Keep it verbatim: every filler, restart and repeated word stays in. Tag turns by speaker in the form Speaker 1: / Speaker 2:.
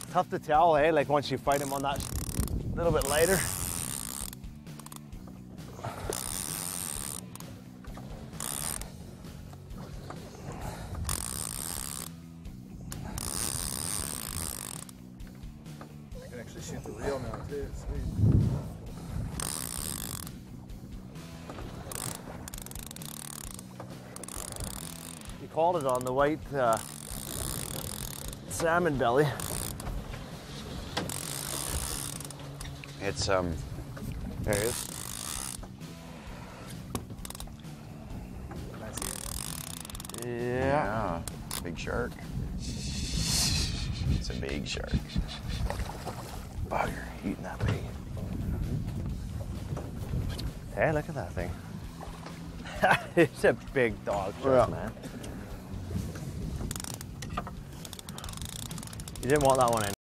Speaker 1: tough to tell, eh? Like once you fight him on that a little bit lighter.
Speaker 2: I can actually shoot the reel now too. Sweet.
Speaker 1: You called it on the white uh, salmon belly.
Speaker 3: It's, um,
Speaker 1: There he is.
Speaker 2: Can I see it?
Speaker 1: Yeah.
Speaker 3: yeah, big shark. It's a big shark. Bugger, eating that big.
Speaker 1: Hey, look at that thing. It's a big dog shark,
Speaker 3: Yeah.
Speaker 1: man. You didn't want that one in.